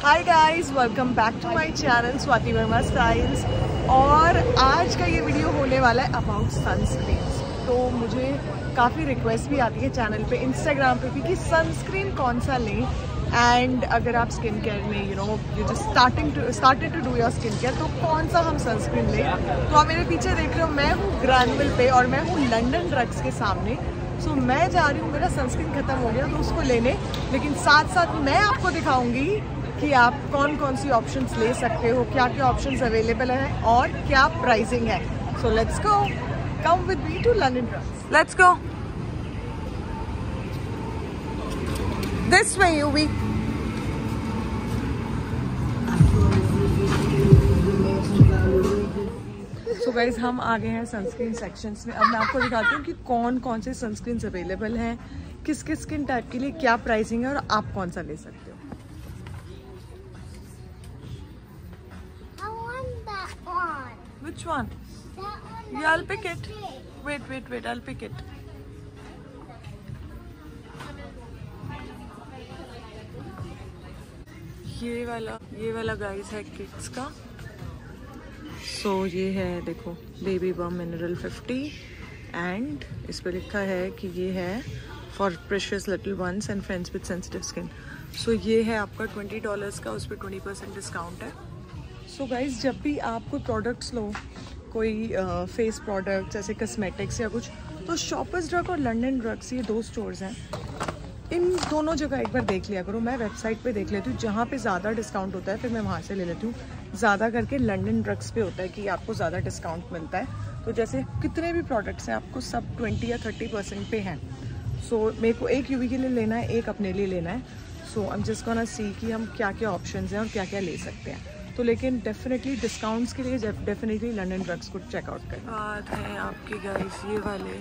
Hi guys, welcome back to my channel Swati Verma styles. और आज का ये वीडियो होने वाला है अबाउट सनस्क्रीन्स। तो मुझे काफ़ी रिक्वेस्ट भी आती है चैनल पे, इंस्टाग्राम पे भी कि सनस्क्रीन कौन सा लें। एंड अगर आप स्किन केयर में you just started to do your skin care, तो कौन सा हम सनस्क्रीन लें। तो आप मेरे पीछे देख रहे हो, मैं हूँ ग्रैनुअल पे और मैं हूँ लंदन ड्रग्स के सामने। सो मैं जा रही हूँ, मेरा सनस्क्रीन ख़त्म हो गया तो उसको लेने, लेकिन साथ साथ मैं आपको दिखाऊंगी कि आप कौन कौन सी ऑप्शंस ले सकते हो, क्या क्या ऑप्शंस अवेलेबल है और क्या प्राइसिंग है। So let's go, come with me to London Drugs, let's go this way U V. So guys, हम आ गए हैं सनस्क्रीन सेक्शंस में। अब मैं आपको दिखाती हूँ कि कौन कौन से सनस्क्रीन अवेलेबल हैं, किस किस स्किन टाइप के लिए क्या प्राइसिंग है और आप कौन सा ले सकते हो। Which one? Yeah, I'll pick it. Wait, I'll pick it. ये वाला गाइस है किड्स का। सो ये है, देखो, बेबी बम मिनरल 50 एंड इस पे लिखा है कि ये है for precious little ones and friends with sensitive skin. So ये है आपका $20 का, उस पर 20% डिस्काउंट है। सो गाइज, जब भी आप कोई प्रोडक्ट्स लो, कोई फेस प्रोडक्ट्स जैसे कस्मेटिक्स या कुछ, तो शॉपर्स ड्रग और लंदन ड्रग्स, ये दो स्टोर्स हैं। इन दोनों जगह एक बार देख लिया करो। मैं वेबसाइट पे देख लेती हूँ, जहाँ पे ज़्यादा डिस्काउंट होता है फिर मैं वहाँ से ले लेती हूँ। ज़्यादा करके लंदन ड्रग्स पे होता है कि आपको ज़्यादा डिस्काउंट मिलता है। तो जैसे कितने भी प्रोडक्ट्स हैं, आपको सब 20 या 30% पे हैं। सो मेरे को एक यूवी के लिए लेना है, एक अपने लिए लेना है। So I am just gonna see कि हम क्या क्या ऑप्शंस हैं और क्या क्या ले सकते हैं। तो लेकिन डेफिनेटली डिस्काउंट्स के लिए डेफिनेटली लंदन ड्रग्स को चेकआउट करें। बात है आपकी गाइस, ये वाले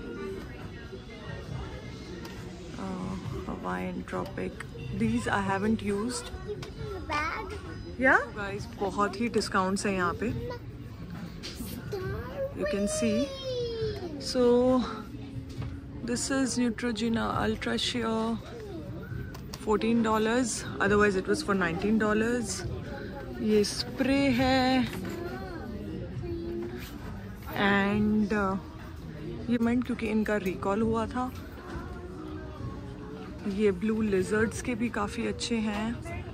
Hawaiian Tropic, these I haven't used. Yeah guys, बहुत ही डिस्काउंट्स हैं यहाँ पे, you can see. So this is Neutrogena Ultra Sheer, $14, otherwise it was for $19. ये स्प्रे है एंड ये मेंट क्योंकि इनका रिकॉल हुआ था। ये ब्लू लिजर्ड्स के भी काफ़ी अच्छे हैं।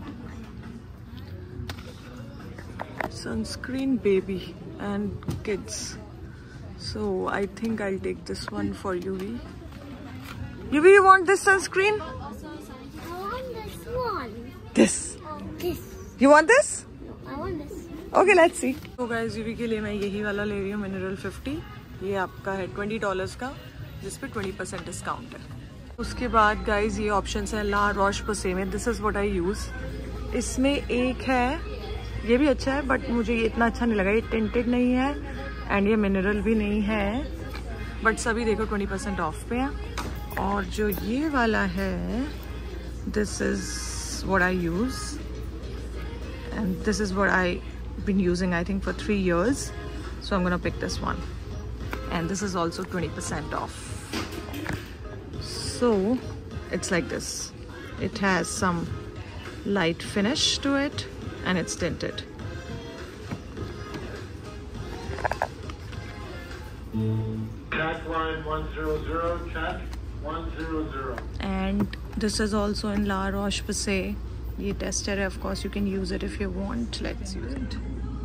Sunscreen baby and kids, so I think I take this one for UV. UV, you want this sunscreen? I want this one. This. You want this? I want this. Okay, let's see. तो guys, UV के लिए मैं यही वाला ले रही हूँ, mineral 50। ये आपका है $20 का, जिस पे 20% डिस्काउंट है। उसके बाद गाइस, ये ऑप्शंस हैं ला रोश पोसे में। This is what I use. इसमें एक है, ये भी अच्छा है बट मुझे ये इतना अच्छा नहीं लगा। ये टिंटेड नहीं है एंड ये मिनरल भी नहीं है, बट सभी देखो 20% ऑफ पे हैं। और जो ये वाला है, this is what I use and this is what I've been using, I think, for 3 years. So I'm gonna pick this one, and this is also 20% off. So it's like this. It has some light finish to it and it's tinted. Check line 100, check 100. And this is also in La Roche-Posay. ये tester है, of course you can use it if you want. Let's use it.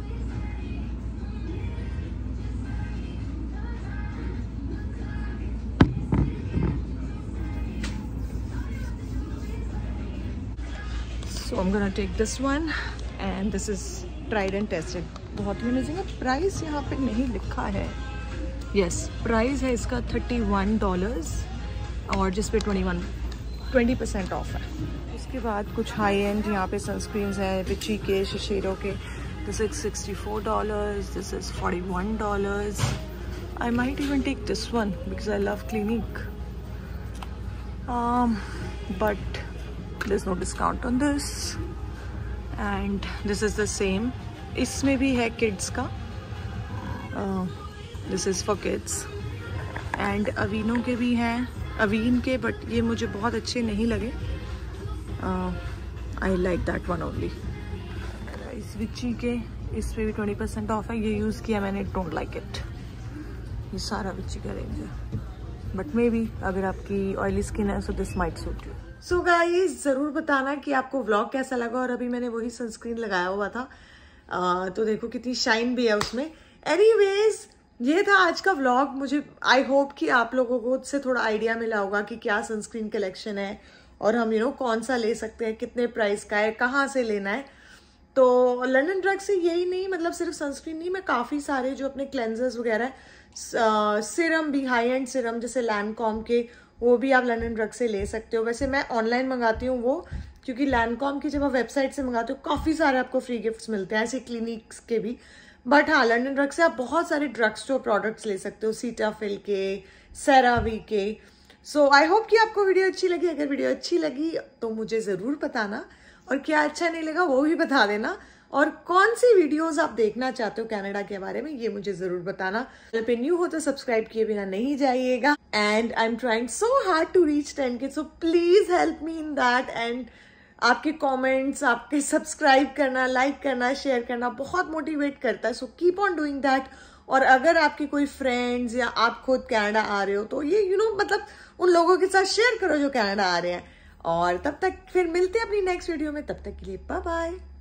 So I'm gonna take this one and this is tried and tested. बहुत amazing है। Price यहाँ पे नहीं लिखा है। Yes, price है इसका $31 और जिस पे 20% ऑफ है। उसके बाद कुछ हाई एंड यहाँ पे सनस्क्रीन्स हैं, विची के, शिशेरो के। This is $64, this is $41। I might even take this one because I love Clinique, but there is no discount on this and this is the same. इसमें भी है किड्स का, this is for kids and Aveeno के भी हैं, अवीन के, but ये मुझे बहुत अच्छे नहीं लगे। I like that one only. इस विची के इस पे भी 20% ऑफ है। ये यूज़ किया मैंने, डोंट लाइक इट। ये सारा विची का रेंज है, बट मे बी अगर आपकी ऑयली स्किन है so this might suit you. So guys ज़रूर बताना कि आपको व्लॉग कैसा लगा। और अभी मैंने वही सनस्क्रीन लगाया हुआ था, तो देखो कितनी शाइन भी है उसमें। एनीवेज ये था आज का व्लॉग। मुझे आई होप कि आप लोगों को उससे थोड़ा आइडिया मिला होगा कि क्या सनस्क्रीन कलेक्शन है और हम कौन सा ले सकते हैं, कितने प्राइस का है, कहाँ से लेना है। तो लंदन ड्रग से यही नहीं, मतलब सिर्फ सनस्क्रीन नहीं, मैं काफ़ी सारे जो अपने क्लेंजर्स वगैरह है, सिरम भी, हाई एंड सिरम जैसे लैंडकॉम के, वो भी आप लंदन ड्रग से ले सकते हो। वैसे मैं ऑनलाइन मंगाती हूँ वो, क्योंकि लैंडकॉम की जब आप वेबसाइट से मंगाते हो काफ़ी सारे आपको फ्री गिफ्ट्स मिलते हैं, ऐसे क्लिनिक्स के भी। बट हाँ, लंदन ड्रग से आप बहुत सारे ड्रग स्टोर प्रोडक्ट्स ले सकते हो, सीटाफिल के, सेरावी के। सो आई होप कि आपको वीडियो अच्छी लगी। अगर वीडियो अच्छी लगी तो मुझे ज़रूर बताना, और क्या अच्छा नहीं लगा वो भी बता देना, और कौन सी वीडियोस आप देखना चाहते हो कनाडा के बारे में ये मुझे ज़रूर बताना। चैनल पे न्यू हो तो सब्सक्राइब किए बिना नहीं जाइएगा। And I am trying so hard to reach 10K, so please help me in that. And आपके कमेंट्स, आपके सब्सक्राइब करना, लाइक करना, शेयर करना बहुत मोटिवेट करता है। So keep on doing that. और अगर आपके कोई फ्रेंड्स या आप खुद कनाडा आ रहे हो तो ये मतलब उन लोगों के साथ शेयर करो जो कनाडा आ रहे हैं। और तब तक फिर मिलते हैं अपनी नेक्स्ट वीडियो में। तब तक के लिए बाय बाय।